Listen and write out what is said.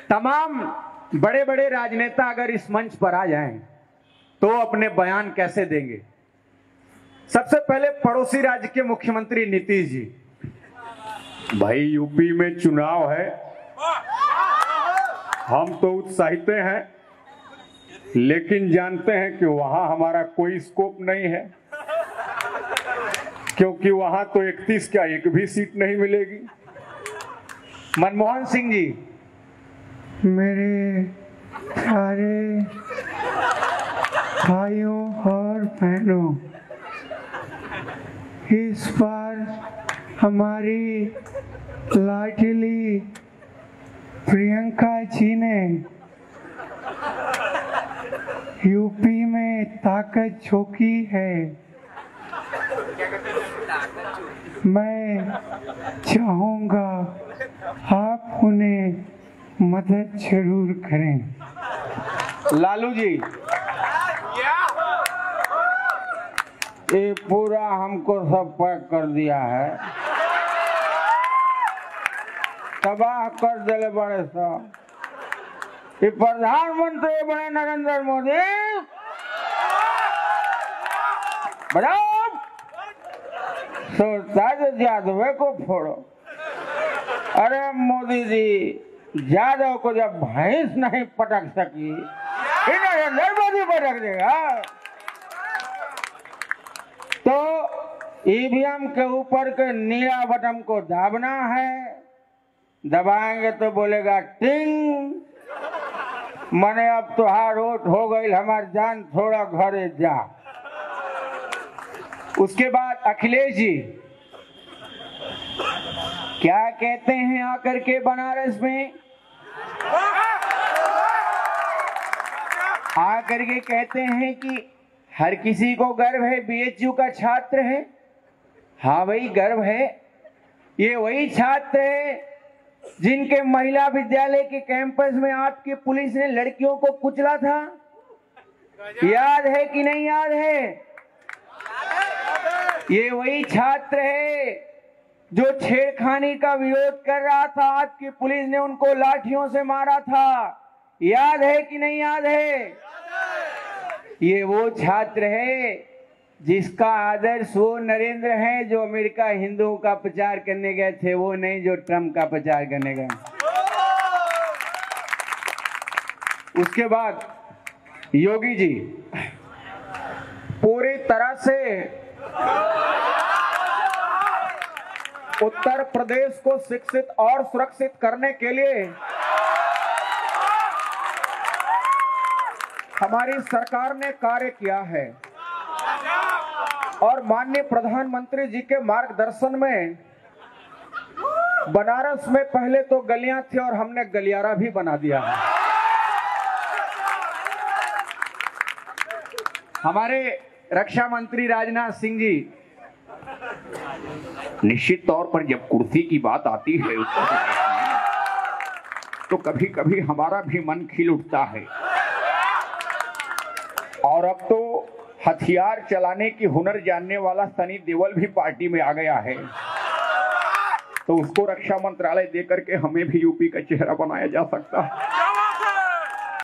तमाम बड़े बड़े राजनेता अगर इस मंच पर आ जाएं तो अपने बयान कैसे देंगे। सबसे पहले पड़ोसी राज्य के मुख्यमंत्री नीतीश जी। भाई यूपी में चुनाव है, हम तो उत्साहित हैं, लेकिन जानते हैं कि वहां हमारा कोई स्कोप नहीं है, क्योंकि वहां तो 31 का एक भी सीट नहीं मिलेगी। मनमोहन सिंह जी। मेरे सारे भाइयों और बहनों, इस बार हमारी लाडली प्रियंका जी ने यूपी में ताकत झोंकी है। मैं चाहूंगा आप उन्हें मदद जरूर करें। लालू जी। ये पूरा हमको सब पैक कर दिया है, तबाह कर दिले बड़े सब। ये प्रधानमंत्री बने नरेंद्र मोदी, सोचता है यादव को फोड़ो। अरे मोदी जी, यादव को जब भैंस नहीं पटक सकी, नरेंद्र मोदी पटक देगा। तो ईवीएम के ऊपर के नीला बटन को दाबना है, दबाएंगे तो बोलेगा टिंग, मने अब तुहार वोट हो गई, हमार जान थोड़ा घरे जा। उसके बाद अखिलेश जी क्या कहते हैं आकर के बनारस में? आकर के कहते हैं कि हर किसी को गर्व है, बीएचयू का छात्र है। हाँ भाई गर्व है। ये वही छात्र है जिनके महिला विद्यालय के कैंपस में आपकी पुलिस ने लड़कियों को कुचला था। याद है कि नहीं याद है? ये वही छात्र है जो छेड़खानी का विरोध कर रहा था, आपकी पुलिस ने उनको लाठियों से मारा था। याद है कि नहीं याद है? ये वो छात्र है जिसका आदर्श वो नरेंद्र है जो अमेरिका हिंदुओं का प्रचार करने गए थे, वो नहीं जो ट्रंप का प्रचार करने गए। उसके बाद योगी जी पूरी तरह से उत्तर प्रदेश को शिक्षित और सुरक्षित करने के लिए हमारी सरकार ने कार्य किया है और माननीय प्रधानमंत्री जी के मार्गदर्शन में बनारस में पहले तो गलियां थी और हमने गलियारा भी बना दिया है। हमारे रक्षा मंत्री राजनाथ सिंह जी, निश्चित तौर पर जब कुर्सी की बात आती है उत्तर प्रदेश में, तो कभी कभी हमारा भी मन खिल उठता है। और अब तो हथियार चलाने की हुनर जानने वाला सनी देओल भी पार्टी में आ गया है, तो उसको रक्षा मंत्रालय देकर के हमें भी यूपी का चेहरा बनाया जा सकता है।